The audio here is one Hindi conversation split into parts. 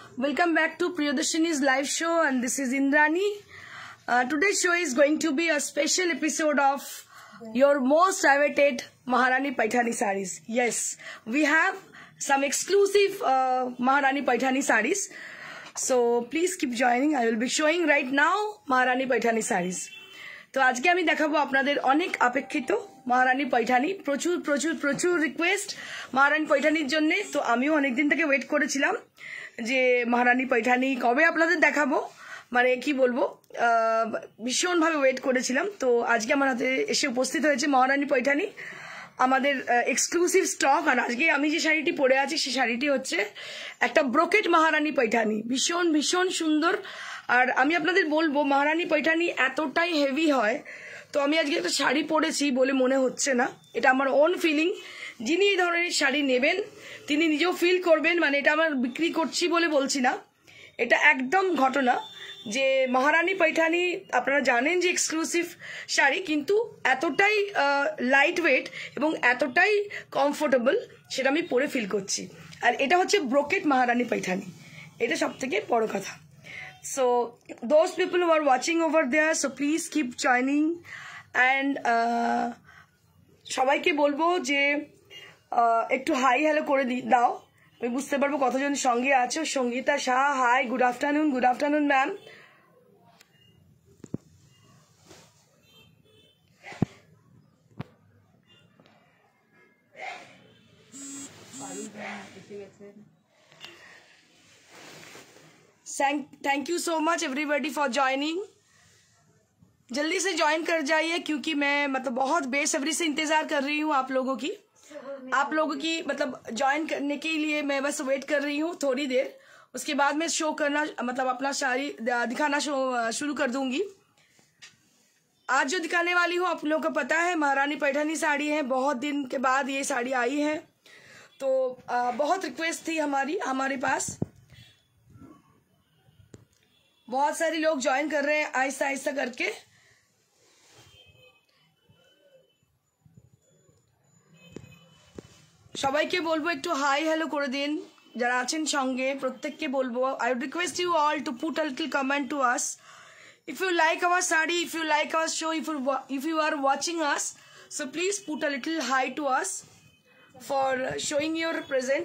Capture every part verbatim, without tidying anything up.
Welcome back to Priyadarshini's live show, and this is Indrani. Uh, today's show is going to be a special episode of your most awaited Maharani Paithani sarees. Yes, we have some exclusive uh, Maharani Paithani sarees. So please keep joining. I will be showing right now Maharani Paithani sarees. তো আজকে আমি দেখাবো আপনাদের অনেক অপেক্ষিত মহারানী পৈঠানি প্রচুর প্রচুর প্রচুর রিকোয়েস্ট মহারানী পৈঠানির জন্য। তো আমিও অনেক দিন থেকে ওয়েট করেছিলাম যে মহারানী পৈঠানি কবে আপনাদের দেখাবো, মানে কি বলবো, ভীষণভাবে ওয়েট করেছিলাম। তো আজকে আমার হাতে এসে উপস্থিত হয়েছে মহারানী পৈঠানি, আমাদের এক্সক্লুসিভ স্টক। আর আজকে আমি যে শাড়িটি পরে আছি সেই শাড়িটি হচ্ছে একটা ব্রোকেট মহারানী পৈঠানি, ভীষণ ভীষণ সুন্দর। আর আমি আপনাদের বলবো মহারানী পৈঠানি এতটাই হেভি হয়, তো আমি আজকে একটা শাড়ি পরেছি বলে মনে হচ্ছে না, এটা আমার ওন ফিলিং। যিনি এই ধরনের শাড়ি নেবেন তিনি নিজেও ফিল করবেন, মানে এটা আমার বিক্রি করছি বলে বলছি না, এটা একদম ঘটনা। যে মহারানী পৈঠানি আপনারা জানেন যে এক্সক্লুসিভ শাড়ি, কিন্তু এতটাই লাইট ওয়েট এবং এতটাই কমফোর্টেবল সেটা আমি পরে ফিল করছি। আর এটা হচ্ছে ব্রোকেট মহারানী পৈঠানি, এটা সব থেকে বড় কথা। So those people who are watching over there, so please keep joining and uh, সবাইকে বলবো যে একটু হাই হ্যালো করে দাও, আমি বুঝতে পারবো কতজন সঙ্গে আছো। Sangita Shah, hi, good afternoon. Good afternoon ma'am. Thank you so much everybody for joining. जल्दी से ज्वाइन कर जाइए क्योंकि मैं मतलब बहुत बेसब्री से इंतजार कर रही हूँ आप लोगों की आप लोगों की मतलब ज्वाइन करने के लिए मैं बस वेट कर रही हूँ थोड़ी देर। उसके बाद मैं शो करना मतलब अपना साड़ी दिखाना शो शुरू कर दूंगी। आज जो दिखाने वाली हूँ आप लोगों को पता है महारानी पैठानी साड़ी है, बहुत दिन के बाद ये साड़ी आई है। तो आ, बहुत रिक्वेस्ट थी हमारी हमारे पास, बहुत सारे लोग ज्वाइन कर रहे हैं आहिस्ता आहिस्ता करके। সবাইকে বলবো একটু হাই হ্যালো করে দিন যারা আছেন সঙ্গে, প্রত্যেককে বলবো I would request you all to put a little comment to us if you like our sari, if you like our show, if you if you are watching us, so please put a little hi to us for showing your presence.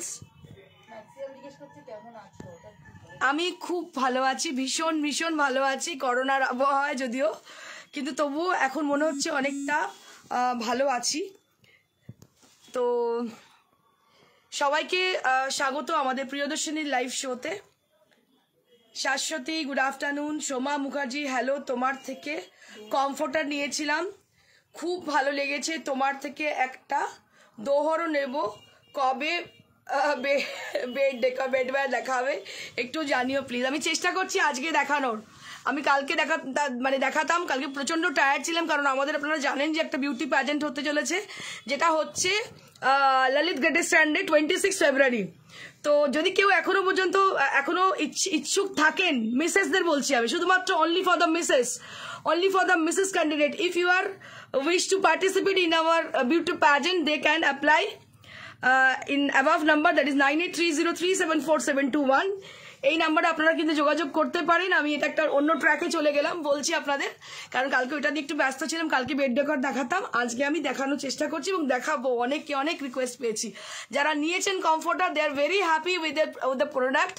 আমি খুব ভালো আছি, ভীষণ ভীষণ ভালো আছি, করোনার আবহাওয়ায় যদিও, কিন্তু তবুও এখন মনে হচ্ছে অনেকটা ভালো আছি। তো সবাইকে স্বাগত আমাদের প্রিয়দর্শিনীর লাইভ শোতে। Shashwati, good afternoon. Soma Mukherjee, hello. তোমার থেকে কমফোর্টার নিয়েছিলাম, খুব ভালো লেগেছে। তোমার থেকে একটা দোহরও নেব, কবে বেড ডেকা বেডওয়্যার দেখাবে একটু জানিও প্লিজ। আমি চেষ্টা করছি আজকে দেখানোর, আমি কালকে দেখা মানে দেখাতাম, কালকে প্রচণ্ড টায়ার্ড ছিলাম কারণ আমাদের আপনারা জানেন যে একটা বিউটি প্যাজেন্ট হতে চলেছে, যেটা হচ্ছে ললিত গেটে স্ট্যান্ডে টোয়েন্টি সিক্স ফেব্রুয়ারি। তো যদি কেউ এখনো পর্যন্ত এখনো ইচ্ছুক থাকেন, মিসেসদের বলছি আমি, শুধুমাত্র only for the Mrs, only for the missus candidate, if you are wish to participate in our uh, beauty pageant, they can apply uh, in above number, that is nine eight three zero three seven four seven two one। এই নাম্বারে আপনারা কিন্তু যোগাযোগ করতে পারেন। আমি এটা একটা অন্য ট্র্যাকে চলে গেলাম বলছি আপনাদের, কারণ কালকে ওইটা নিয়ে একটু ব্যস্ত ছিলাম, কালকে বেড ডেকর দেখাতাম, আজকে আমি দেখানোর চেষ্টা করছি এবং দেখাবো। অনেককে অনেক রিকোয়েস্ট পেয়েছি, যারা নিয়েছেন comforter, they are very happy with with the product.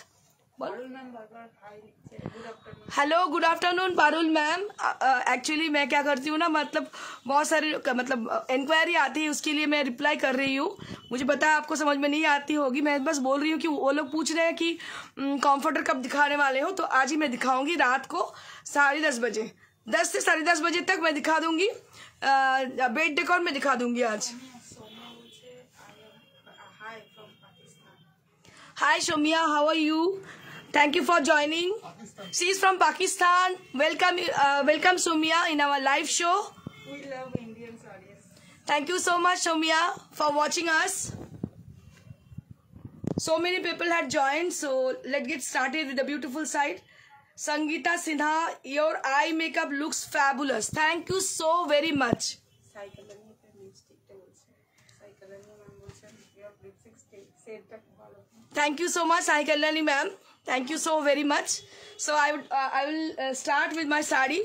Hello, good afternoon Parul ma'am. Actually मैं क्या करती हूँ ना, मतलब बहुत सारी मतलब इंक्वायरी आती है, उसके लिए मैं रिप्लाई कर रही हूँ। मुझे पता है आपको समझ में नहीं आती होगी, मैं बस बोल रही हूँ कि वो लोग पूछ रहे हैं कि कॉम्फर्टर कब दिखाने वाले हो, तो आज ही मैं दिखाऊंगी रात को साढ़े दस बजे, दस से साढ़े दस बजे तक मैं दिखा दूंगी। बेड डेकोर में दिखा दूंगी आज। Hi Shomiya, how are you? Thank you for joining. She is from Pakistan. Welcome, uh, welcome Somia in our live show. We love Indian sarees. Thank you so much, Somia, for watching us. So many people had joined, so let's get started with the beautiful side. Sangeeta Sinha, your eye makeup looks fabulous. Thank you so very much. Thank you so much, Sai Kalyani ma'am. Thank you so very much. So I would uh, I will uh, start with my sari.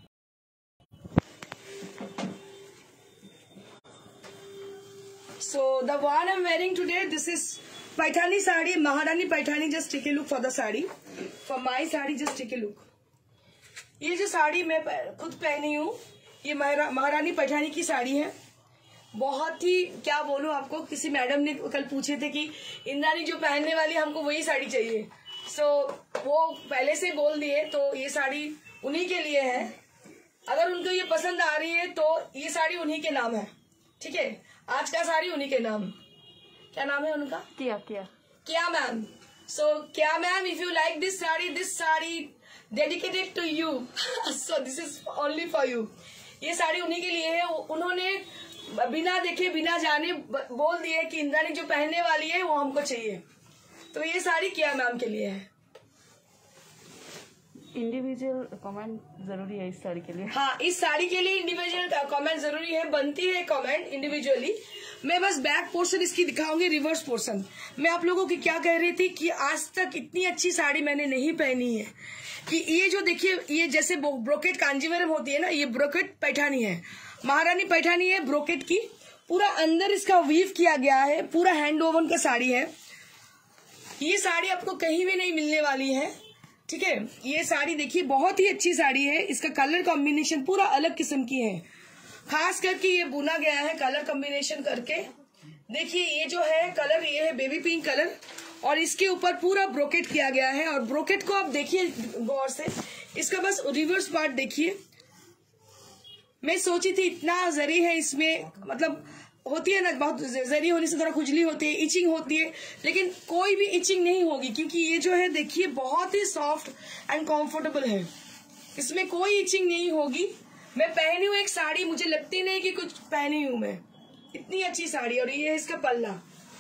So the one I'm wearing today, this is Paithani sari, Maharani Paithani. Just take a look for the sari. For my sari, just take a look. ये जो साड़ी मैं खुद पहनी हूँ, ये महारानी पैठानी की साड़ी है. बहुत ही क्या बोलूं आपको, किसी मैडम ने कल पूछे थे कि इंद्रानी जो पहनने वाली हमको वही साड़ी चाहिए. सो so, वो पहले से बोल दिए, तो ये साड़ी उन्हीं के लिए है. अगर उनको ये पसंद आ रही है तो ये साड़ी उन्हीं के नाम है. ठीक है, आज का साड़ी उन्हीं के नाम. क्या नाम है उनका? किया किया किया मैम. सो क्या ma'am, if you like this sari, this sari dedicated to you. So this is only for you. ये साड़ी उन्हीं के लिए है. उन्होंने बिना देखे बिना जाने बोल दिए कि इंद्रानी जो पहनने वाली है वो हमको चाहिए. तो ये साड़ी क्या मैम के लिए है. इंडिविजुअल कमेंट जरूरी है इस साड़ी के लिए. हाँ, इस साड़ी के लिए इंडिविजुअल कमेंट जरूरी है. बनती है कमेंट इंडिविजुअली. मैं बस बैक पोर्शन इसकी दिखाऊंगी, रिवर्स पोर्शन. मैं आप लोगों की क्या कह रही थी कि आज तक इतनी अच्छी साड़ी मैंने नहीं पहनी है. कि ये जो देखिए, ये जैसे ब्रोकेट कांजीवरम होती है ना, ये ब्रोकेट पैठानी है, महारानी पैठानी है ब्रोकेट की. पूरा अंदर इसका वीव किया गया है, पूरा हैंड ओवन का साड़ी है. ये साड़ी आपको कहीं भी नहीं मिलने वाली है. ठीक है, ये साड़ी देखिए बहुत ही अच्छी साड़ी है. इसका कलर कॉम्बिनेशन पूरा अलग किस्म की है. खास करके ये बुना गया है कलर कॉम्बिनेशन करके. देखिए ये जो है कलर, ये है बेबी पिंक कलर, और इसके ऊपर पूरा ब्रोकेट किया गया है. और ब्रोकेट को आप देखिए गौर से, इसका बस रिवर्स पार्ट देखिए. मैं सोची थी इतना जरी है इसमें, मतलब होती है ना, बहुत जरी होने से थोड़ा खुजली होती है, इचिंग होती है, लेकिन कोई भी इचिंग नहीं होगी क्योंकि ये जो है देखिए बहुत ही सॉफ्ट एंड कंफर्टेबल है. इसमें कोई इचिंग नहीं होगी. मैं पहनी हूँ एक साड़ी, मुझे लगती नहीं कि कुछ पहनी हूँ मैं. इतनी अच्छी साड़ी. और ये है इसका पल्ला.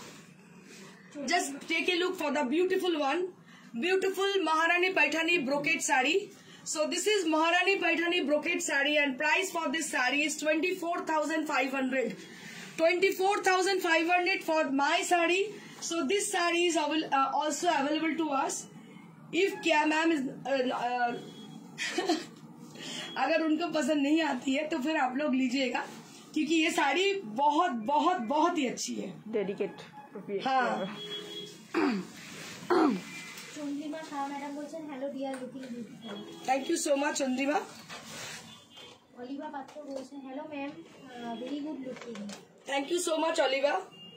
Just take a look for the beautiful one, beautiful Maharani Paithani brocade sari. So this is Maharani Paithani brocade saree and price for this saree is twenty-four thousand five hundred. twenty-four thousand five hundred for my saree. So this saree is avail uh, also available to us. If क्या मैम is uh, uh, अगर उनको पसंद नहीं आती है तो फिर आप लोग लीजिएगा, क्योंकि ये साड़ी बहुत बहुत बहुत ही अच्छी है. डेडिकेट. हाँ. चंद्रिमा खाओ मैडम बोलছেন hello dear looking beautiful. Thank you so much Chandrima. Oliva Patra বলছেন hello ma'am very good looking. Thank you so much Oliva.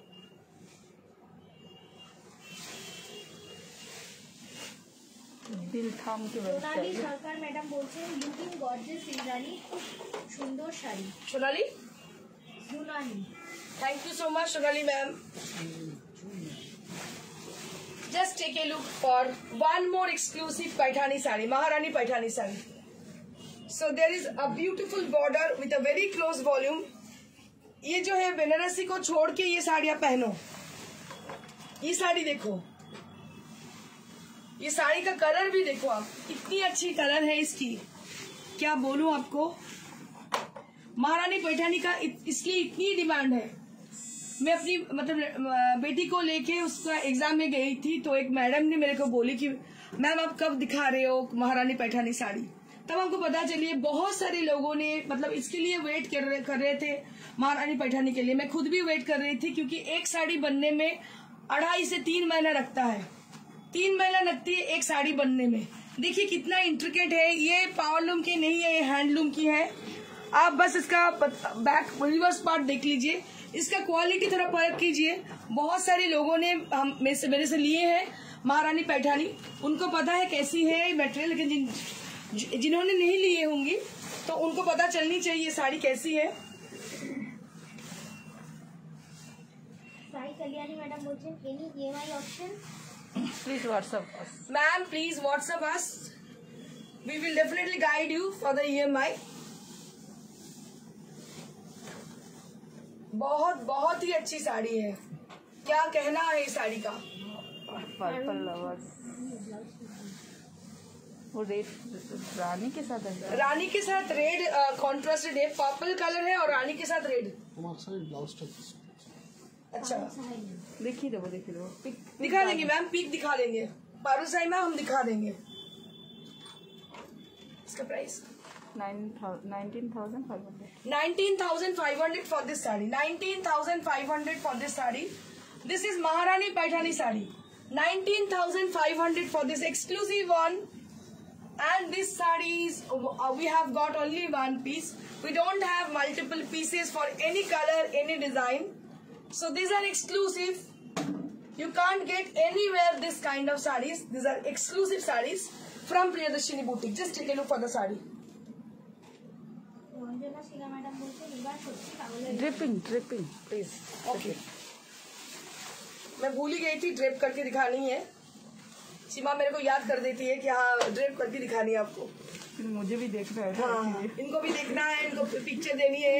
दिल थाम के সোনালী সরকার ম্যাডাম বলছেন লুকিং গর্জিয়াস ইন্দ্রানী, খুব সুন্দর sari. Sonali, Sonali, thank you so much Sonali ma'am. Just take a look for one more exclusive Paithani sari, Maharani Paithani sari. So there is a beautiful border with a very close volume. ये जो है बनारसी को छोड़ के ये साड़ियां पहनो. ये साड़ी देखो, ये साड़ी का कलर भी देखो आप, कितनी अच्छी कलर है इसकी. क्या बोलूं आपको, महारानी पैठानी का इसलिए इतनी डिमांड है. मैं अपनी मतलब बेटी को लेके उसका एग्जाम में गई थी, तो एक मैडम ने मेरे को बोली कि मैम आप कब दिखा रहे हो महारानी पैठानी साड़ी. तब हमको पता चलिए बहुत सारे लोगों ने मतलब इसके लिए वेट कर रहे, कर रहे थे महारानी पैठानी के लिए. मैं खुद भी वेट कर रही थी, क्योंकि एक साड़ी बनने में अढ़ाई से तीन महीना लगता है. तीन महीना लगती है एक साड़ी बनने में. देखिए कितना इंट्रिकेट है. ये पावरलूम की नहीं है, ये हैंडलूम की है. आप बस इसका बैक रिवर्स पार्ट देख लीजिए, इसका क्वालिटी थोड़ा परख कीजिए. बहुत सारे लोगों ने हम मेरे से मेरे से लिए हैं महारानी पैठानी, उनको पता है कैसी है मटेरियल, लेकिन जिन जिन्होंने नहीं लिए होंगी तो उनको पता चलनी चाहिए साड़ी कैसी है. साई कल्याणी मैडम बोलছেন any EMI option. Please WhatsApp us. Ma'am please WhatsApp us, we will definitely guide you for the EMI. बहुत बहुत ही अच्छी साड़ी है. क्या कहना है इस साड़ी का. पर्पल लवर्स, वो रेड रानी के साथ है. रानी के साथ रेड कॉन्ट्रास्टेड है. पर्पल कलर है और रानी के साथ रेड. अच्छा देखिए दो देखिए दो पिक दिखा देंगे मैम, पिक दिखा देंगे. पारुसाई में हम दिखा देंगे। इसका price nineteen thousand five hundred nineteen thousand five hundred for this saree. nineteen thousand five hundred for this saree. This is Maharani Paithani saree. nineteen thousand five hundred for this exclusive one. And this sarees, uh, we have got only one piece. We don't have multiple pieces for any color, any design. So these are exclusive. You can't get anywhere this kind of sarees. These are exclusive sarees from Priyadarshini Boutique. Just take a look for the saree. Ranjana Shila madam बोलते रिवाज सच्ची पागल ड्रिपिंग ड्रिपिंग प्लीज ओके, मैं भूल ही गई थी ड्रेप करके दिखानी है। सीमा मेरे को याद कर देती है कि हाँ ड्रेप करके दिखानी है आपको। मुझे भी देखना है। हाँ हाँ, इनको भी देखना है, इनको पिक्चर देनी है।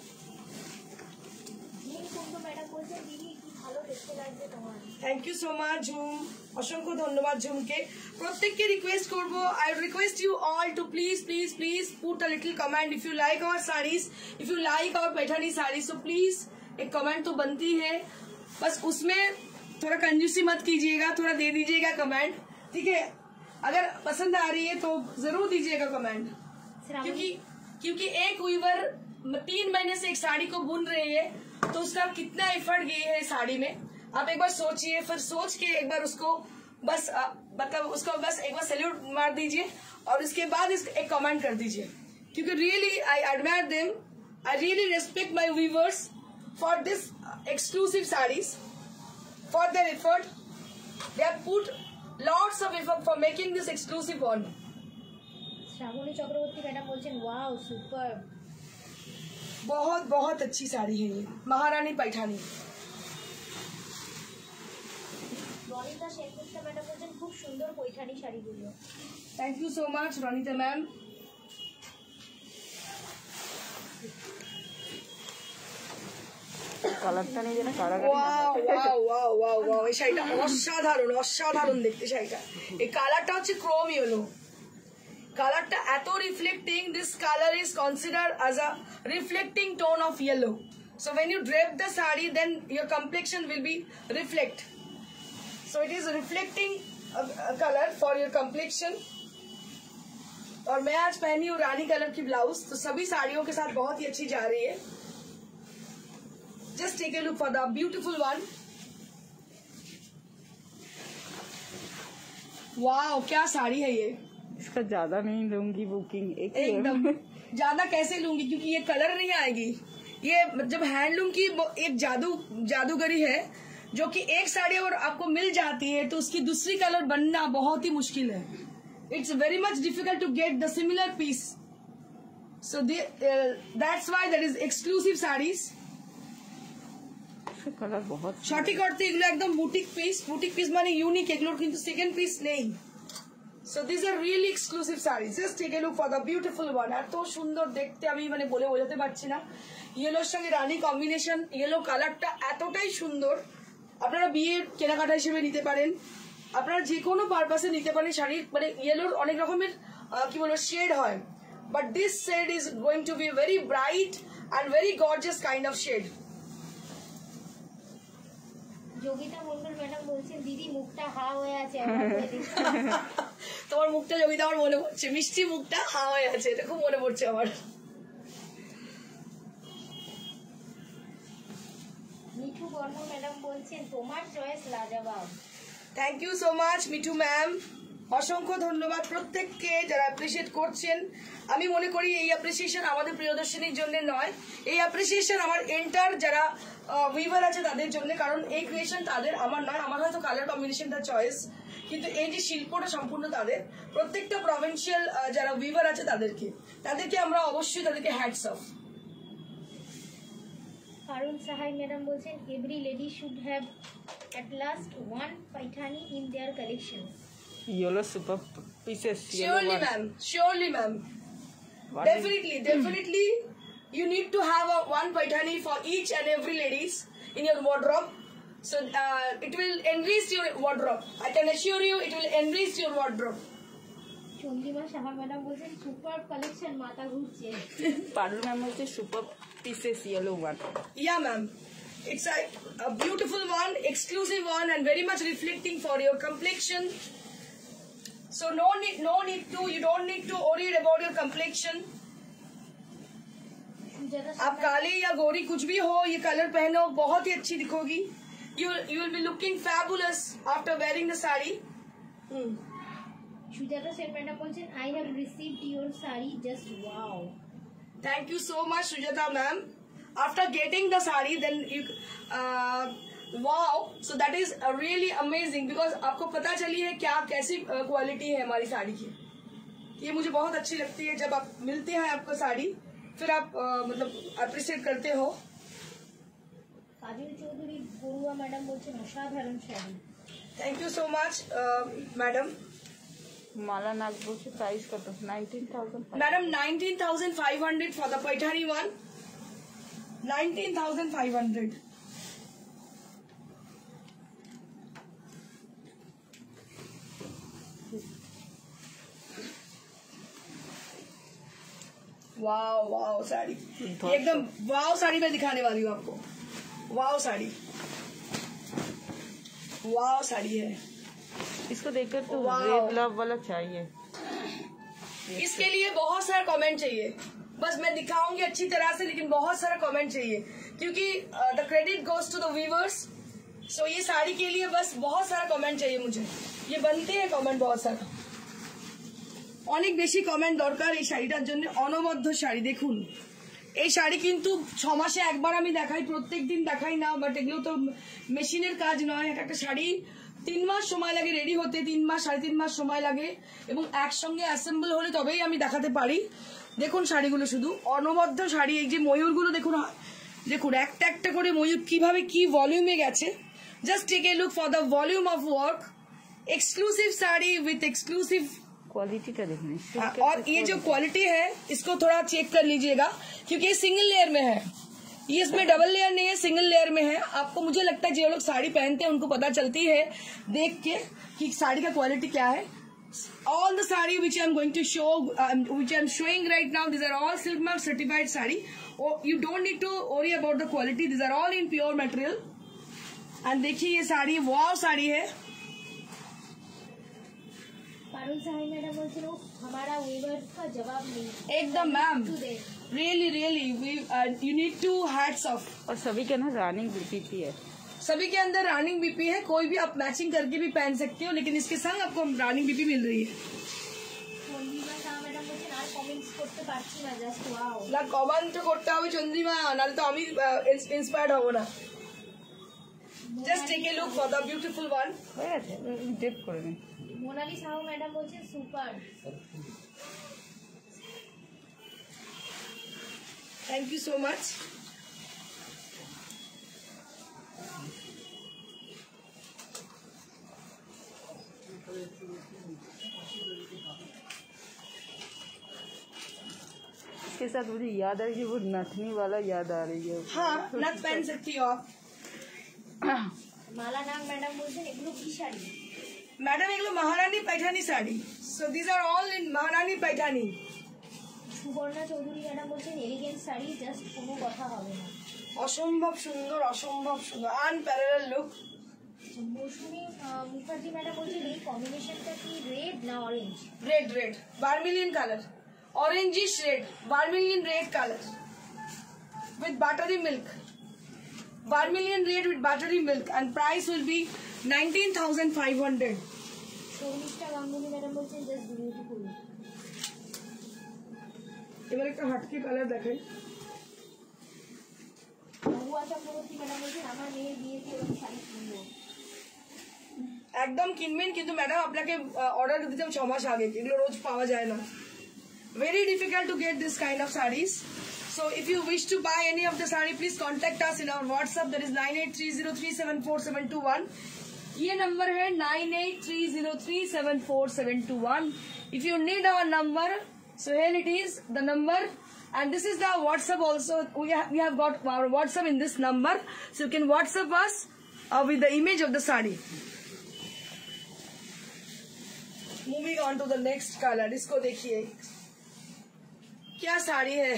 मैडम बोलते दीदी की ভালো দেখতে লাগবে তোমার। Thank you so much Jhum, অসংখ্য ধন্যবাদ ঝুমকে। প্রত্যেককে রিকোয়েস্ট করব, I request you all to please please please put a little comment if you like our saris, if you like our Paithani sari, so please एक कमेंट तो बनती है। बस उसमें थोड़ा कंजूसी मत कीजिएगा, थोड़ा दे दीजिएगा कमेंट, ठीक है। अगर पसंद आ रही है तो जरूर दीजिएगा कमेंट, क्योंकि क्योंकि एक वीवर तीन महीने से एक साड़ी को बुन रही है तो उसका कितना एफर्ट गई है साड़ी में, आप एक बार सोचिए। फिर सोच के एक बार उसको बस मतलब उसको बस एक बार सैल्यूट मार दीजिए और उसके बाद इस एक कमेंट कर दीजिए, क्योंकि really I admire them, I really respect my weavers for this exclusive saris, for their effort. They have put lots of effort for making this exclusive one. Shravani Chakraborty madam बोलছেন वाओ सुपर, बहुत बहुत अच्छी साड़ी है ये महारानी पैठानी। রনিতা শেখগুপ্তা ম্যাডাম বলছেন খুব সুন্দর পৈঠানি শাড়িগুলো। Thank you so much Ranita ma'am. কালারটা নিয়ে যেন কারাগারি wow wow wow wow wow, এই শাড়িটা অসাধারণ অসাধারণ দেখতে শাড়িটা। এই কালারটা হচ্ছে ক্রোম ইয়েলো, কালারটা এত reflecting, this colour is consider as a reflecting tone of yellow. So when you drape the sari, then your complexion will be reflect. So it is a reflecting uh, uh, color for your complexion. और मैं आज पहनी हूँ रानी कलर की ब्लाउज, तो सभी साड़ियों के साथ बहुत ही अच्छी जा रही है। Just take a look for the beautiful one. Wow क्या साड़ी है ये। इसका ज्यादा नहीं लूंगी बुकिंग, एक ही है। एकदम ज्यादा कैसे लूंगी, क्योंकि ये कलर नहीं आएगी। ये जब हैंडलूम की एक जादू जादूगरी है, जो कि एक साड़ी और आपको मिल जाती है तो उसकी दूसरी कलर बनना बहुत ही मुश्किल है। It's very much difficult to get the similar piece, so that's why that is exclusive saris. Colour বহুত শর্টি করতে এগুলো একদম বুটিক পিস, বুটিক পিস মানে ইউনিক, এগুলোর কিন্তু সেকেন্ড পিস নেই। So this are really exclusive sari. Just take a look for the beautiful one. এত সুন্দর দেখতে, আমি মানে বলে বোঝাতে পারছি না। ইয়েলোর সঙ্গে রানি কম্বিনেশন, ইয়েলো কালারটা এতটাই সুন্দর, আপনারা বিয়ের কেনাকাটা হিসেবে নিতে পারেন, আপনারা যে কোনো পারপাসে নিতে পারেন শাড়ির। মানে ইয়েলোর অনেক রকমের কি বলবো শেড হয়, but this shade is going to be very bright and very gorgeous kind of shade. Yogita Mondal madam বলছেন দিদি মুখটা হা হয়ে আছে। তোমার মুখটা যোগিতা আমার মনে পড়ছে, মিষ্টি মুখটা হা হয়ে আছে, এটা খুব মনে পড়ছে আমার। মিঠু বর্মন ম্যাডাম বলছেন তোমার চয়েস লাজবাব। Thank you so much Mithu ma'am, অসংখ্য ধন্যবাদ প্রত্যেককে যারা অ্যাপ্রিসিয়েট করছেন। আমি মনে করি এই অ্যাপ্রিসিয়েশন আমাদের প্রিয়দর্শিনীর জন্য নয়, এই অ্যাপ্রিসিয়েশন আমার এন্টার যারা উইভার আছে তাদের জন্য, কারণ এই ক্রিয়েশন তাদের, আমার নয়। আমার হয়তো কালার কম্বিনেশনটা চয়েস, কিন্তু এই যে শিল্পটা সম্পূর্ণ তাদের। প্রত্যেকটা প্রভিন্সিয়াল যারা উইভার আছে তাদেরকে তাদেরকে আমরা অবশ্যই তাদেরকে হ্যাটস অফ। কারণ সাহাই ম্যাডাম বলছেন every lady should have at last one paithani in their collection. Yellow super pieces. Surely ma'am, surely ma'am. Definitely, definitely you need to have a one paithani for each and every ladies in your wardrobe. So uh, it will enrich your wardrobe. I can assure you it will enrich your wardrobe. Chandrima Saha madam বলছেন সুপার কালেকশন, মাথা ঘুরছে। পারুল ম্যাম বলছে super pieces yellow one. Yeah ma'am, it's a, a beautiful one, exclusive one, and very much reflecting for your complexion, So no need, no need to, you don't need to worry about your complexion. आप काली या गोरी कुछ भी हो, ये कलर पहनो बहुत ही अच्छी दिखोगी. You you will be looking fabulous after wearing the sari. Hmm. Sujata Sen madam বলছেন I have received your sari, just wow. Thank you so much, Sujata ma'am. After getting the sari, then you uh, wow, so that is uh, really amazing because आपको पता चली है क्या कैसी क्वालिटी है हमारी साड़ी की. ये मुझे बहुत अच्छी लगती है जब आप मिलते हैं आपको साड़ी, फिर आप uh, मतलब अप्रिशिएट करते हो. काजल चौधरी बरुआ मैडम बोलছেন असाधारण sari. Thank you so much madam. Mala Nag बोलছে प्राइस कत nineteen thousand madam nineteen thousand five hundred for the Paithani one. Nineteen thousand five hundred. Wow wow sari, एकदम वाव साड़ी मैं दिखाने वाली हूँ आपको. वाव साड़ी, वाव साड़ी है. इसको देखकर तो Wow. रेड लव वाला चाहिए. इसके लिए बहुत सारा कमेंट चाहिए. बस मैं दिखाऊंगी अच्छी तरह से, लेकिन बहुत सारा कमेंट चाहिए क्योंकि the credit goes to the viewers. So ये साड़ी के लिए बस बहुत सारा कमेंट चाहिए मुझे. ये बनते हैं कमेंट बहुत सारा. অনেক বেশি কমেন্ট দরকার এই শাড়িটার জন্য. অনবদ্য শাড়ি দেখুন. এই শাড়ি কিন্তু ছ মাসে একবার আমি দেখাই, প্রত্যেক দিন দেখাই না, বাট এগুলো তো মেশিনের কাজ নয়. একটা শাড়ি তিন মাস সময় লাগে রেডি হতে, তিন মাস সাড়ে তিন মাস সময় লাগে এবং একসঙ্গে অ্যাসেম্বল হলে তবেই আমি দেখাতে পারি. দেখুন শাড়িগুলো শুধু অনবদ্য শাড়ি. এই যে ময়ূরগুলো দেখুন, দেখুন একটা একটা করে ময়ূর কিভাবে কি ভলিউমে গেছে. Just take a look for the volume of work. Exclusive sari with exclusive quality का देखने. और ये जो क्वालिटी है इसको थोड़ा चेक कर लीजिएगा क्योंकि ये सिंगल लेयर में है. ये इसमें डबल लेयर नहीं है, सिंगल लेयर में है. आपको मुझे लगता है जो लोग साड़ी पहनते हैं उनको पता चलती है देख के कि साड़ी का क्वालिटी क्या है. All the sari which I am going to show, um, which I am showing right now, these are all Silk Mark certified sari. Oh, you don't need to worry about the quality. These are all in pure material. And देखिए ये साड़ी वाव साड़ी है. पारुल साहब मैडम बोलছেন हमारा वेवर का जवाब नहीं. एकदम ma'am, really really you need to hats off. और सभी के ना रनिंग बीपी है. सभी के अंदर रनिंग बीपी है. कोई भी आप मैचिंग करके भी पहन सकते हो, लेकिन इसके संग आपको रनिंग बीपी मिल रही है. না কমেন্ট করতে হবে চন্দ্রিমা, নাহলে তো আমি ইন্সপায়ার্ড হব না. Just take a look for the beautiful one. হয়ে গেছে, ডেপ করে নিন. মোনালি সাহু ম্যাডাম বলছেন super. Thank you so much. इसके साथ मुझे याद आ रही है, वो नथनी वाला याद आ रही है. हाँ, नथ पहन सकती हो आप. মালা নাগ ম্যাডাম বলছেন এগুলো কি শাড়ি? मैडम एगुलो Maharani Paithani sari. So these are all in Maharani Paithani. Subarna Chowdhury madam বলছেন এলিগেন্ট শাড়ি, জাস্ট কোনো কথা হবে না. অসম্ভব সুন্দর, অসম্ভব সুন্দর, unparallel look. Mousumi Mukherjee madam বলছেন এই কম্বিনেশনটা কি রেড না orange? Red red vermilion color, orangish red, vermilion red color with buttery milk. Vermilion red with buttery milk and price will be nineteen thousand five hundred. Sharmistha Ganguly madam বলছেন জাস্ট বিউটিফুল. এবার একটা হাটকে কালার দেখাই. মহুয়া চক্রবর্তী ম্যাডাম বলছেন আমার মেয়ের বিয়েতে ওই শাড়ি কিনবো. একদম কিনবেন, কিন্তু ম্যাডাম আপনাকে অর্ডার দিতে হবে ছ মাস আগে. এগুলো রোজ পাওয়া যায় না. Very difficult to get this kind of sarees. So if you wish to buy any of the saree, please contact us in our WhatsApp. That is nine eight three zero three seven four seven two one. ये नंबर है nine eight three zero three seven four seven two one. If you need our number, so here it is, the number. And this is the WhatsApp also. We have, we have got our WhatsApp in this number. So you can WhatsApp us uh, with the image of the saree. Moving on to the next color. इसको देखिए क्या साड़ी है,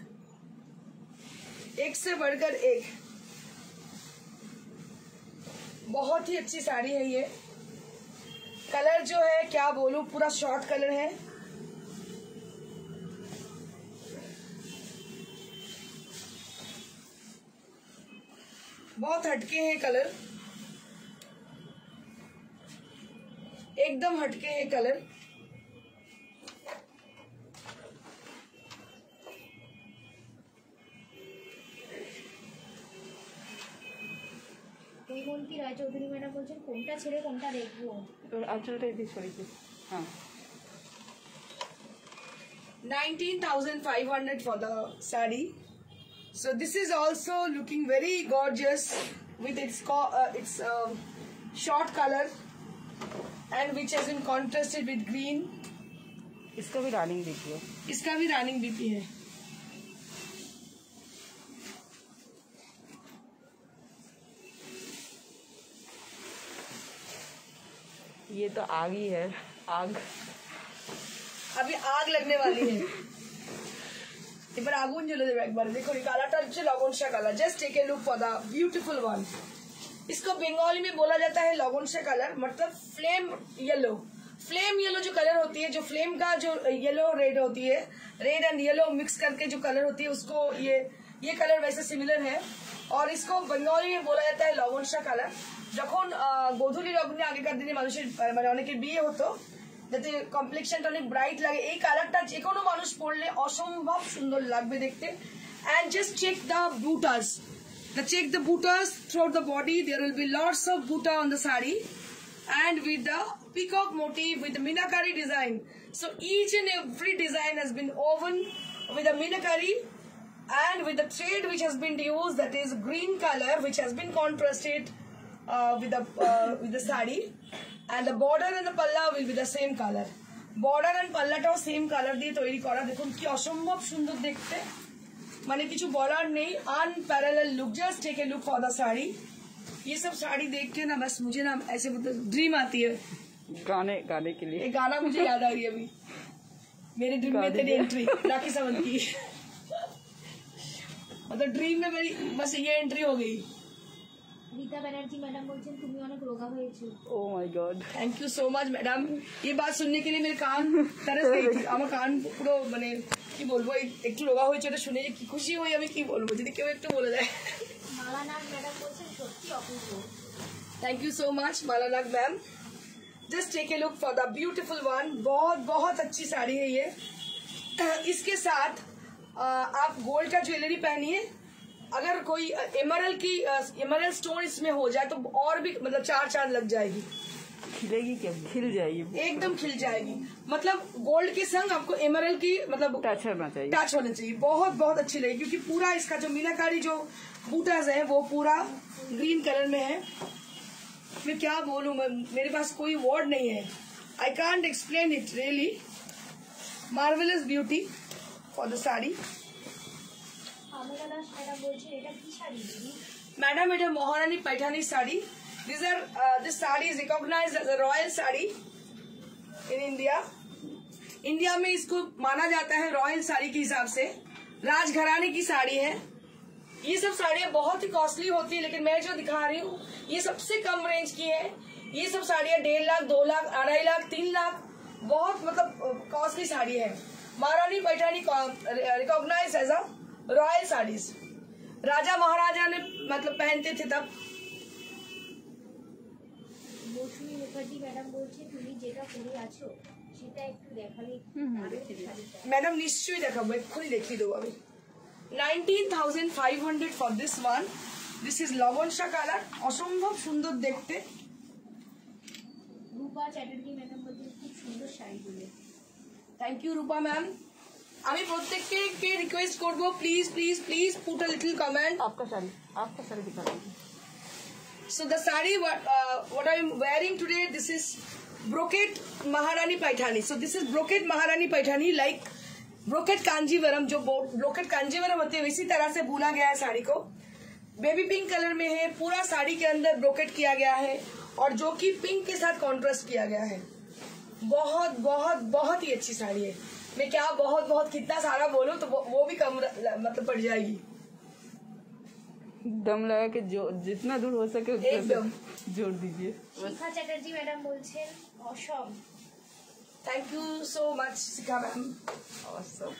एक से बढ़कर एक. बहुत ही अच्छी साड़ी है ये. कलर जो है क्या बोलूं, पूरा शॉर्ट कलर है। बहुत हटके हैं कलर, एकदम हटके हैं कलर। কৈমন্তী রায়চৌধুরী ম্যাডাম বলছেন কোনটা ছেড়ে কোনটা দেখবো। আঁচলটা এদিকে সরিয়ে দিই। হ্যাঁ, nineteen thousand five hundred for the saree. So this is also looking very gorgeous with its co- uh, its uh, short color and which has been contrasted with green. इसका भी रनिंग देखिए। इसका भी रनिंग बीपी है। ये तो आग ही है, आग। अभी आग लगने वाली है। एक बार आगुन जले देबो एक बार। देखो ये कालाटा হচ্ছে লগনশা colour. Just take a look for the beautiful one. इसको बंगाली में बोला जाता है लगनशा कलर, मतलब फ्लेम येलो। फ्लेम येलो जो कलर होती है, जो फ्लेम का जो येलो रेड होती है, रेड एंड येलो मिक्स करके जो कलर होती है, उसको ये ये कलर वैसे सिमिलर है। और इसको बंगाली में बोला जाता है লগনশা কালার। যখন গোধূলি লগ্নে আগেকার দিনে মানুষের মানে অনেকের বিয়ে হতো, যাতে কমপ্লেক্সনটা অনেক ব্রাইট লাগে, এই কালারটা যে কোনো মানুষ পরলে অসম্ভব সুন্দর লাগবে দেখতে। এন্ড জাস্ট চেক দ্য বুটাস, the check the butas throughout the body. There will be lots of buta on the sari and with the peacock motif with the minakari design. So each and every design has been woven with the minakari and with the thread which has been used, that is green color, which has been contrasted uh, with the uh, with the sari, and the border and the palla will be the same color. Border and palla tao same color diye toiri kora। দেখুন কি অসম্ভব সুন্দর দেখতে, মানে কিছু বলার নেই। Unparallel look. Just take a look for the sari. ये सब साड़ी देख के ना बस मुझे ना ऐसे मतलब ड्रीम आती है गाने गाने के लिए। एक गाना मुझे याद आ रही है अभी, मेरे ड्रीम में तेरी एंट्री, राखी सावंत की। मतलब ड्रीम में मेरी बस ये एंट्री हो गई। रीता बनर्जी मैडम बोलছেন তুমি অনেক রোগা হয়েছো। Oh my God, thank you so much madam. ये बात सुनने के लिए मेरे कान तरस गई थी। আমার কান পুরো মানে কি বলবো, একটু রোগা হয়েছে এটা শুনে যে কি খুশি হই আমি, কি বলবো যদি কেউ একটু বলে দেয়। মালানাগ ম্যাডাম বলছেন সত্যি অপূর্ব। Thank you so much Mala Nag ma'am. Just take a look for the beautiful one. बहुत बहुत अच्छी साड़ी है ये। इसके साथ आप गोल्ड का ज्वेलरी पहनिए। अगर कोई एमरल्ड की एमरल्ड स्टोन इसमें हो जाए तो और भी मतलब चार चांद लग जाएगी। खिलेगी क्या? खिल जाएगी, एकदम खिल जाएगी। मतलब गोल्ड के संग आपको एमरल्ड की मतलब टच होना चाहिए, टच होना चाहिए। बहुत बहुत अच्छी लगेगी क्योंकि पूरा इसका जो मीनाकारी जो बूटास है वो पूरा ग्रीन कलर में है। मैं क्या बोलूं, मेरे पास कोई वर्ड नहीं है। I can't explain it. Really marvellous beauty for the sari. Madam এটা Maharani Paithani sari. These are uh, this sari is recognized as a royal sari in India. India में इसको माना जाता है रॉयल साड़ी के हिसाब से, राजघराने की साड़ी है। ये सब साड़ियाँ बहुत ही कॉस्टली होती है, लेकिन मैं जो दिखा रही हूँ ये सबसे कम रेंज की है। ये सब साड़ियाँ डेढ़ लाख, दो लाख, अढ़ाई लाख, तीन लाख, बहुत मतलब कॉस्टली साड़ी है। Maharani Paithani recognise as a royal saris. राजा महाराजा ने मतलब पहनते थे तब। মৌসুমী মুখার্জি ম্যাডাম বলছে তুমি যেটা পরে আছো সেটা একটু দেখালে। मैडम निश्चय देखाबो, एक्षुनी देखिए देবো আমি। Nineteen thousand five hundred for this one. This is লগনশা কালার, অসম্ভব সুন্দর দেখতে। রূপা চ্যাটার্জি ম্যাডাম বলছেন খুব সুন্দর শাড়িগুলো। Thank you Rupa ma'am. আমি প্রত্যেককে কে রিকোয়েস্ট করব, please please please put a little comment. आपका साड़ी, आपका साड़ी दिखा दीजिए। So the sari what uh, what I am wearing today, this is brocade Maharani Paithani. So this is brocade Maharani Paithani, like brocade Kanjeevaram. जो brocade कांजीवरम होते हैं इसी तरह से बुना गया है साड़ी को। बेबी पिंक कलर में है, पूरा साड़ी के अंदर ब्रोकेट किया गया है और जो कि पिंक के साथ कॉन्ट्रास्ट किया गया है। बहुत बहुत बहुत ही अच्छी साड़ी है। मैं क्या बहुत बहुत कितना सारा बोलूं तो वो, वो भी कम मतलब पड़ जाएगी। दम लगा के जो जितना दूर हो सके उतना एकदम जोड़ दीजिए। শিখা চ্যাটার্জি ম্যাডাম বলছেন Awesome. Thank you so much, Sika ma'am. Awesome.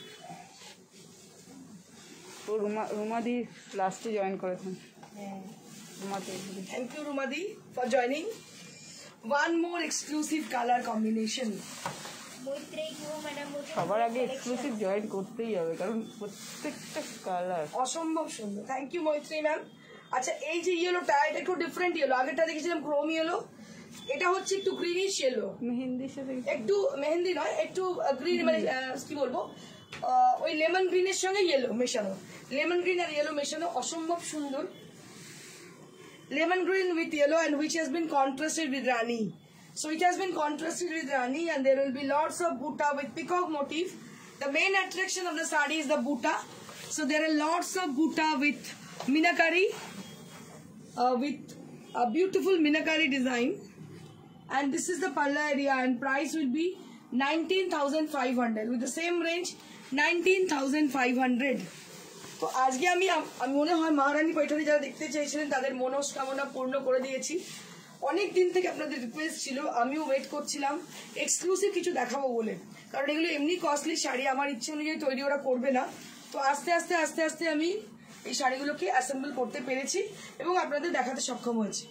তো রুমা রুমাদি লাস্টে জয়েন করেছেন। রুমাদি Thank you, Rumadi, for joining. One more exclusive color combination. Maitreyi কিউ ম্যাডাম বলছেন সবার আগে এক্সক্লুসিভ জয়েন করতেই হবে, কারণ প্রত্যেকটা কালার অসম্ভব সুন্দর। Thank you Maitri ma'am. আচ্ছা, এই যে ইয়েলোটা এটা একটু ডিফারেন্ট ইয়েলো, আগেরটা দেখেছিলাম ক্রোম ইয়েলো, এটা হচ্ছে একটু গ্রিনিশ ইয়েলো, মেহেন্দির সাথে একটু মেহেন্দি নয়, একটু গ্রিন, মানে আহ, কি বলবো, আহ, ওই লেমন গ্রিনের সঙ্গে ইয়েলো মেশানো, লেমন গ্রিন আর ইয়েলো মেশানো, অসম্ভব সুন্দর। lemon green with yellow and which has been contrasted with Rani. So it has been contrasted with Rani and there will be lots of butta with peacock motif. The main attraction of the sari is the butta. So there are lots of butta with minakari, uh, with a beautiful minakari design. And this is the palla area and price will be nineteen thousand five hundred. With the same range, nineteen thousand five hundred. তো আজকে আমি আমি মনে হয় মহারানী পৈঠানি যারা দেখতে চাইছিলেন তাদের মনস্কামনা পূর্ণ করে দিয়েছি। অনেক দিন থেকে আপনাদের রিকোয়েস্ট ছিল, আমিও ওয়েট করছিলাম এক্সক্লুসিভ কিছু দেখাবো বলে, কারণ এগুলো এমনি কস্টলি শাড়ি, আমার ইচ্ছে অনুযায়ী তৈরি ওরা করবে না। তো আস্তে আস্তে আস্তে আস্তে আমি এই শাড়িগুলোকে অ্যাসেম্বল করতে পেরেছি এবং আপনাদের দেখাতে সক্ষম হয়েছি।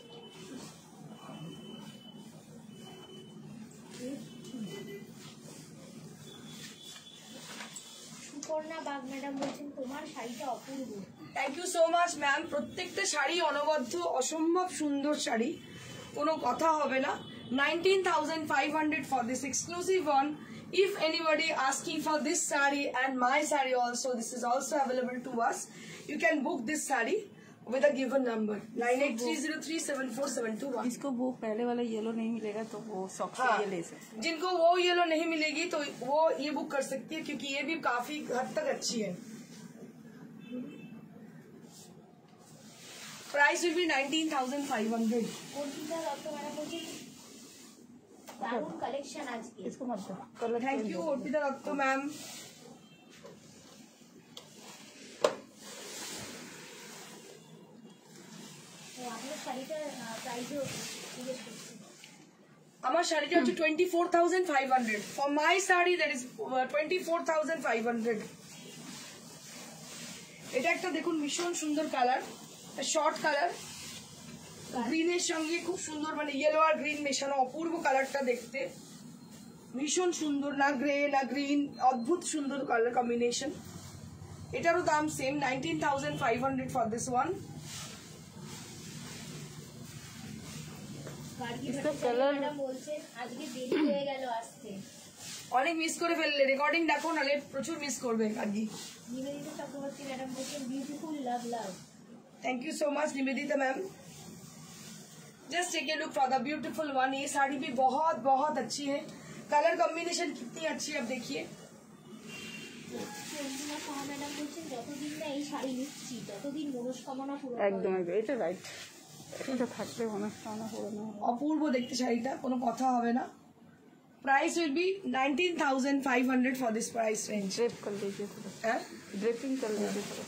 সুপর্ণা বাগ ম্যাডাম বলছেন তোমার শাড়িটা অপূর্ব। Thank you so much ma'am. প্রত্যেকটা শাড়ি অনবদ্য অসম্ভব সুন্দর শাড়ি, কোনো কথা হবে না। nineteen thousand five hundred for this exclusive one. If anybody asking for this saree and my saree also, this is also available to us. You can book this saree with a given number nine eight three zero three seven four seven two one. जिसको वो पहले वाला येलो नहीं मिलेगा तो वो शॉप से ये ले सकते हैं। जिनको वो येलो नहीं मिलेगी तो वो ये बुक कर सकती है, क्योंकि ये भी काफी हद तक अच्छी है। Price will be nineteen thousand five hundred. Arpita Dutta madam বলছেন দারুণ কালেকশন আজকে। इसको मत दो colour. Thank you Arpita Dutta ma'am. তো আপনার শাড়িটার প্রাইসও জিজ্ঞেস করছি। আমার শাড়িটা হচ্ছে twenty four thousand five hundred. For my sari that is twenty four thousand five hundred. এটা একটা দেখুন ভীষণ সুন্দর কালার, শর্ট কালার, গ্রিনের সঙ্গে খুব সুন্দর, মানে ইয়েলো আর গ্রিন মেশানো, অপূর্ব কালারটা দেখতে, ভীষণ সুন্দর, না গ্রে না গ্রিন, অদ্ভুত সুন্দর কালার কম্বিনেশন। এটারও দাম same nineteen thousand five hundred for this one. Madam বলছেন আজকে দেরি হয়ে গেল আসতে, অনেক মিস করে ফেললে, রেকর্ডিং দেখো নাহলে প্রচুর মিস করবে আজকে। নিবেদিতা চক্রবর্তী ম্যাডাম বলছেন beautiful, love love. Thank you so much Nivedita ma'am. Just take a look for the beautiful one. ये साड़ी भी बहुत बहुत अच्छी है, कलर कॉम्बिनेशन कितनी अच्छी है आप देखिए। চন্দ্রিমা সাহা ম্যাডাম বলছেন যতদিন না এই শাড়ি নিচ্ছি ততদিন মনস্কামনা পূরণ হবে। একদম একদম এটা রাইট, এটা থাকলে মনস্কামনা পূরণ হবে। অপূর্ব দেখতে শাড়িটা, কোনো কথা হবে না। Price will be nineteen thousand five hundred for this price range. Drape कर लीजिए थोड़ा, है ड्रेपिंग कर लीजिए थोड़ा।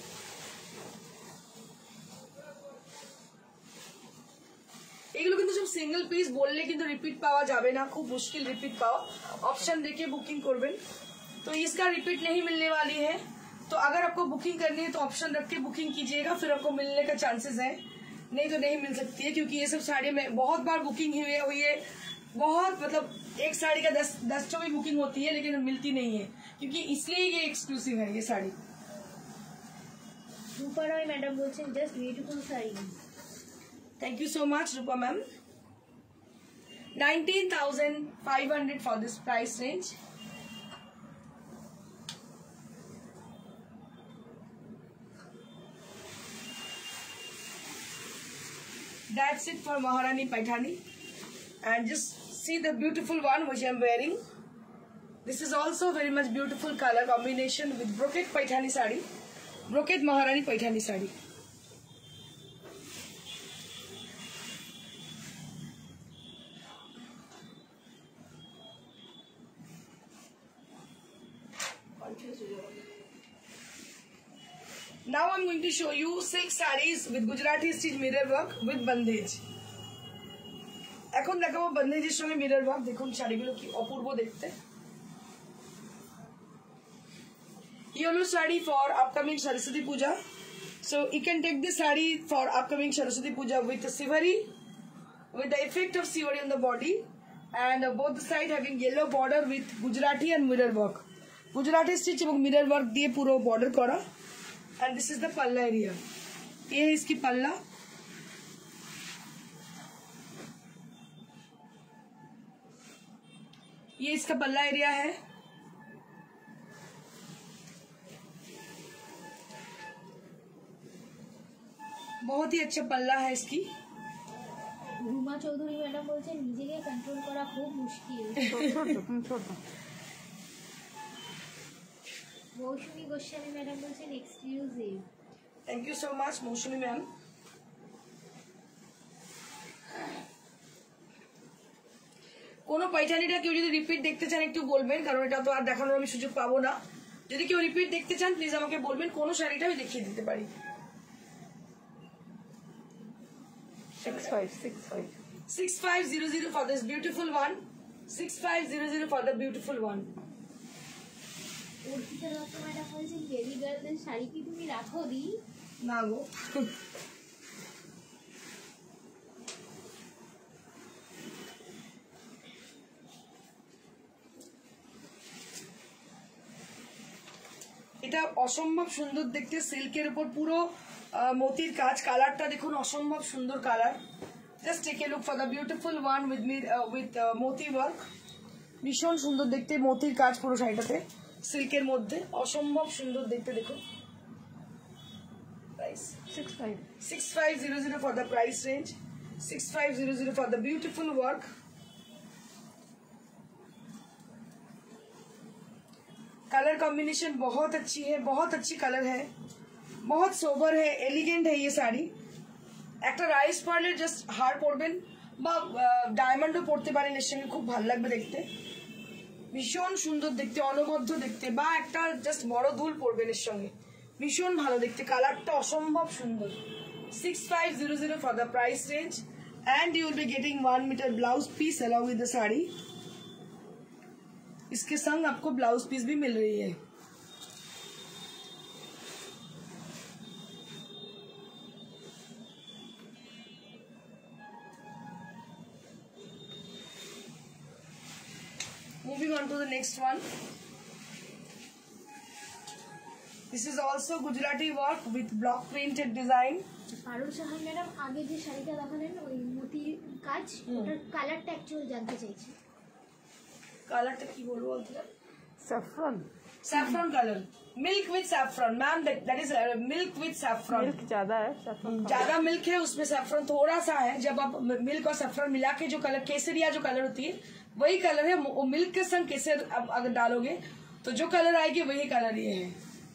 এগুলো কিন্তু সব সিঙ্গেল পিস, বললে কিন্তু রিপিট পাওয়া যাবে না, খুব মুশকিল রিপিট पाओ। ऑप्शन देके बुकिंग করবেন। तो इसका रिपीट नहीं मिलने वाली है, तो अगर आपको बुकिंग करनी है तो ऑप्शन रख के बुकिंग कीजिएगा, फिर आपको मिलने का चांसेस है, नहीं तो नहीं मिल सकती है। क्योंकि ये सब साड़ी में बहुत बार बुकिंग हुई है, हुई है बहुत, मतलब एक साड़ी का दस दस तो भी बुकिंग होती है लेकिन मिलती नहीं है, क्योंकि इसलिए ये एक्सक्लूसिव है ये साड़ी। রূপা রয় ম্যাডাম বলছেন just beautiful sari. Thank you so much, Rupa ma'am. nineteen thousand five hundred for this price range. That's it for Maharani Paithani. And just see the beautiful one which I am wearing. This is also very much beautiful color combination with brocade Paithani sari. Brocade Maharani Paithani sari. Now I'm going to show you six sarees with Gujarati stitch mirror work with bandage. এখন দেখাবো বন্ধনীজির সঙ্গে মিরর ওয়ার্ক। দেখুন শাড়িগুলো কি অপূর্ব দেখতে। Yellow saree for upcoming Saraswati Puja. So you can take this saree for upcoming Saraswati Puja with the sivari, with the effect of sivari on the body, and uh, both the side having yellow border with Gujarati and mirror work. Gujarati stitch এবং mirror work দিয়ে পুরো border করা। And this is the palla area. ये है इसकी पल्ला। ये इसका पल्ला एरिया है। बहुत ही अच्छा पल्ला है इसकी। রুমা চৌধুরী ম্যাডাম বলছেন নিজেকে কন্ট্রোল করা খুব মুশকিল। মৌসুমী গোস্বামী ম্যাডাম বলছেন exclusive. Thank you so much Mousumi ma'am. কোনো পাইঠানিটা কেউ যদি রিপিট দেখতে চান একটু বলবেন, কারণ এটা তো আর দেখানোর আমি সুযোগ পাবো না। যদি কেউ রিপিট দেখতে চান প্লিজ আমাকে বলবেন, কোনো শাড়িটা আমি দেখিয়ে দিতে পারি। six five six five six five zero zero for this beautiful one. six five zero zero for the beautiful one. Arpita Dutta madam বলছেন বেবি গার্লদের শাড়ি কি তুমি রাখো দি? না গো। এটা অসম্ভব সুন্দর দেখতে, সিল্কের উপর পুরো মোতির কাজ। কালারটা দেখুন অসম্ভব সুন্দর colour. Just take a look for the beautiful one with with মোতি ওয়ার্ক। ভীষণ সুন্দর দেখতে, মোতির কাজ পুরো শাড়িটাতে সিল্কের মধ্যে, অসম্ভব সুন্দর দেখতে। দেখুন price six five six five zero zero for the price range, six five zero zero for the beautiful work. Colour combination बहुत अच्छी है, बहुत अच्छी कलर है, बहुत सोबर है, एलिगेंट है ये শাড়ি। একটা রাইস পার্লের জাস্ট হার পরবেন বা ডায়মন্ডও পরতে পারেন, এর সঙ্গে খুব ভালো লাগবে দেখতে। ভীষণ সুন্দর দেখতে, অনবদ্য দেখতে, বা একটা জাস্ট বড় দুল পরবেন এর সঙ্গে, ভীষণ ভালো দেখতে। কালারটা অসম্ভব সুন্দর। six five zero zero for the price range, and you will be getting one meter blouse piece along with the sari. इसके संग आपको ब्लाउज पीस भी मिल रही है। Moving on to the next one. This is also Gujarati work with block printed design. Parul Saha madam আগে যে শাড়িটা দেখালেন ওই মোতির কাজ, ওটার কালারটা অ্যাকচুয়ালি জানতে চাইছি। কালারটা কি বলবো বলতে? saffron saffron color, milk with saffron ma'am, that is uh, milk with saffron। Milk ज्यादा है, saffron ज्यादा मिल्क है उसमें, saffron थोड़ा सा है। जब आप मिल्क और saffron मिला के जो कलर केसरिया जो कलर होती है वही कलर है। वो मिल्क के संग केसर अब अगर डालोगे तो जो कलर आएगी वही कलर ये है।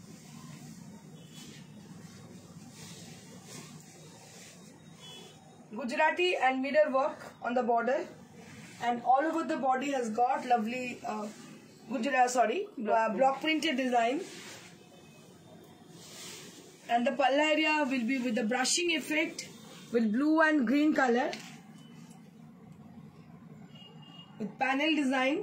Gujarati and mirror work on the border, and all over the body has got lovely uh, Gujarati sorry block, uh, block printed design, and the palla area will be with the brushing effect with blue and green color with panel design,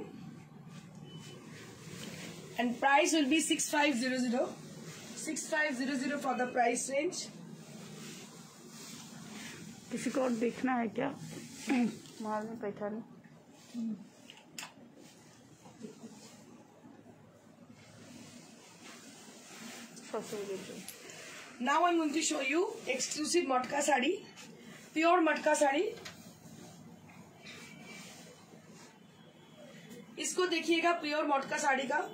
and price will be six five zero zero, six five zero zero for the price range। किसी को और देखना है क्या? महारानी Paithani Now I'm going to show you exclusive मटका साड़ी, प्योर मटका साड़ी। इसको देखिएगा, प्योर मटका साड़ी का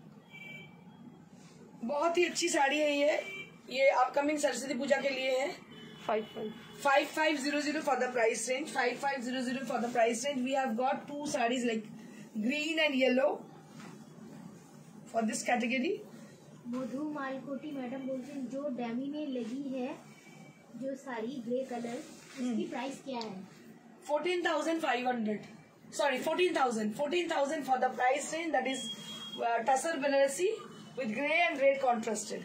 बहुत ही अच्छी साड़ी है ये। ये अपकमिंग सरस्वती पूजा के लिए है। five five five five zero zero for the price range, five five zero zero for the price range। We have got two sarees like green and yellow for this category। Madhu Malkoti madam बोलते हैं जो डेमी में लगी है जो साड़ी ग्रे कलर, उसकी प्राइस क्या है? fourteen thousand five hundred, sorry fourteen thousand, fourteen thousand for the price range। That is uh, Tussar Banarasi with grey and red contrasted।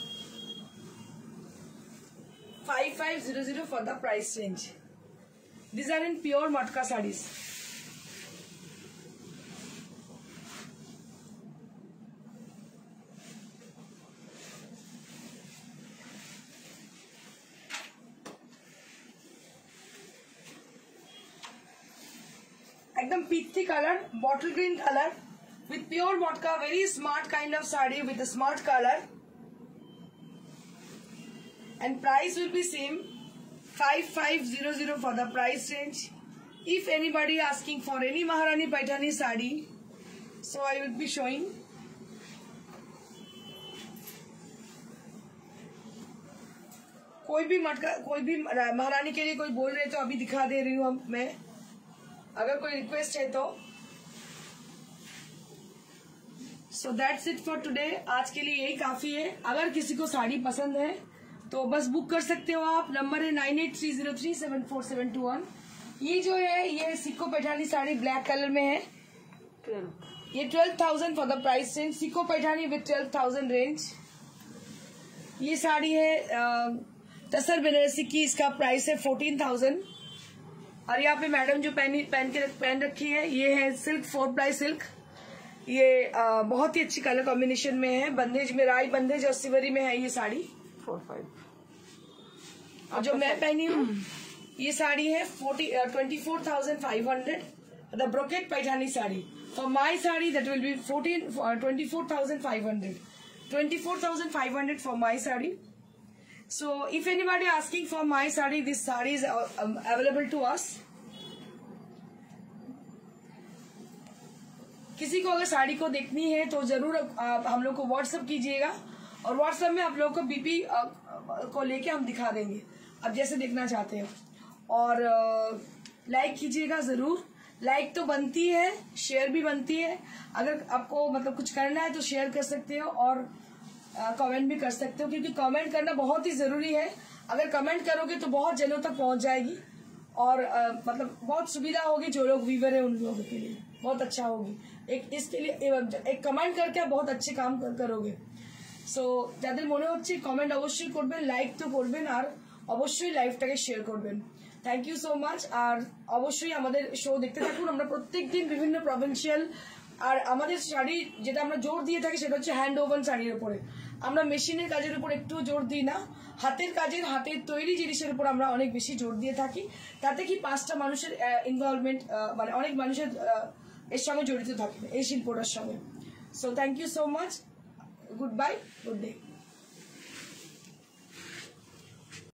five five zero zero for the price range। These are in pure matka sarees. एकदम पीती colour, bottle green colour with pure matka, very smart kind of saree with a smart color. And price will be same, five five zero zero for the price range. If anybody asking for any Maharani Paithani saree, so I will be showing. कोई भी मटका, कोई भी महारानी के लिए कोई बोल रहे तो अभी दिखा दे रही हूँ हम मैं, अगर कोई रिक्वेस्ट है तो. So that's it for today. आज के लिए यही काफी है. अगर किसी को साड़ी पसंद है तो बस बुक कर सकते हो आप. नंबर है nine eight three zero three seven four seven two one. ये जो है ये सिक्को पैठानी साड़ी ब्लैक कलर में है. ये twelve thousand for the price range. Sikko Paithani with twelve thousand range. ये साड़ी है तसर बनारसी की. इसका प्राइस है फोर्टीन थाउजेंड. और यहाँ पे मैडम जो पहनी पहन के पहन रखी है ये है सिल्क फोर प्लाई सिल्क. ये आ, बहुत ही अच्छी कलर कॉम्बिनेशन में है. बंदेज में राई बंदेज और सिवरी में है ये साड़ी. Four five. और जो मैं पहनी हूँ ये साड़ी है forty twenty four thousand five hundred. The brocade Paithani sari. For my sari that will be fourteen twenty four thousand five hundred. Twenty four thousand five hundred for my sari. So if anybody asking for my saree, this saree is um, available to us. किसी को अगर साड़ी को देखनी है तो जरूर आप हम लोग को व्हाट्सएप कीजिएगा और व्हाट्सएप में आप लोगों को बीपी को लेके हम दिखा देंगे आप जैसे देखना चाहते हो. और लाइक कीजिएगा जरूर. लाइक तो बनती है, शेयर भी बनती है. अगर आपको मतलब कुछ करना है तो शेयर कर सकते हो और कमेंट uh, भी कर सकते हो क्योंकि कमेंट करना बहुत ही जरूरी है. अगर कमेंट करोगे तो बहुत जनों तक पहुंच जाएगी और uh, मतलब बहुत सुविधा होगी. जो लोग व्यूवर है उन लोगों के लिए बहुत अच्छा होगी. एक इसके लिए एक कमेंट करके आप बहुत अच्छे काम कर, करोगे. सो যাদের মনে হচ্ছে কমেন্ট অবশ্যই করবেন, লাইক তো করবেন আর অবশ্যই লাইভটাকে শেয়ার করবেন. Thank you so much. আর অবশ্যই আমাদের শো দেখতে থাকুন. আমরা প্রত্যেকদিন বিভিন্ন প্রভিন্সিয়াল আর আমাদের শাড়ি যেটা আমরা জোর দিয়ে থাকি সেটা হচ্ছে হ্যান্ড ওভেন শাড়ির উপরে. আমরা মেশিনের কাজের উপর একটু জোর দিই না. হাতের কাজের হাতের তৈরি জিনিসের উপর আমরা অনেক বেশি জোর দিয়ে থাকি. তাতে কি পাঁচটা মানুষের ইনভলভমেন্ট মানে অনেক মানুষের এর সঙ্গে জড়িত থাকে এই শিল্পটার সঙ্গে. So thank you so much. Good bye, good day.